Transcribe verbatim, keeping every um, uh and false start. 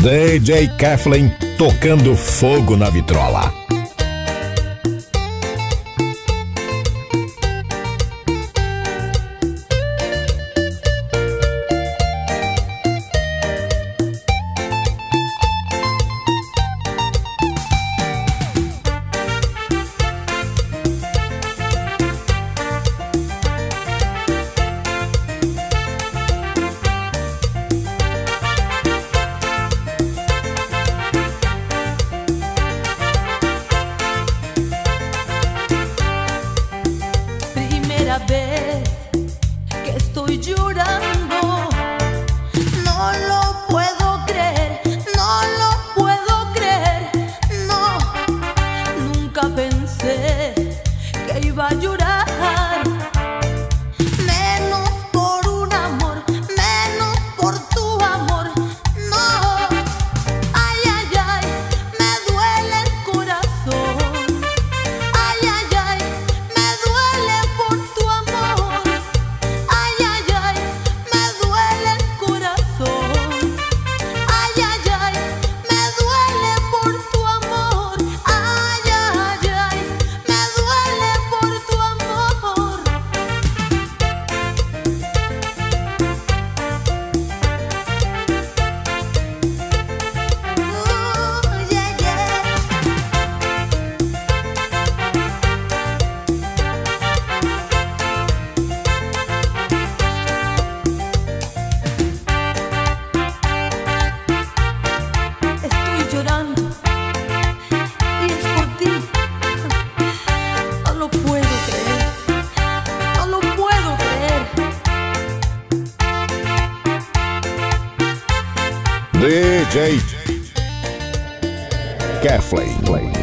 D J Kathleen tocando fogo na vitrola. Vez que estoy llorando, no lo puedo creer, no lo puedo creer, no, nunca pensé que iba a llorar, menos por un amor, menos por tu amor, no, ay, ay, ay, me duele el corazón, ay, ay, ay, me duele por tu amor, ay, ay, ay, me duele el corazón, ay, ay, ay, me duele por tu amor, ay, ay, ay, me duele por tu amor. Oh, yeah, yeah. Estoy llorando y es por ti. No lo puedo creer, no lo puedo creer. D J Kathleen.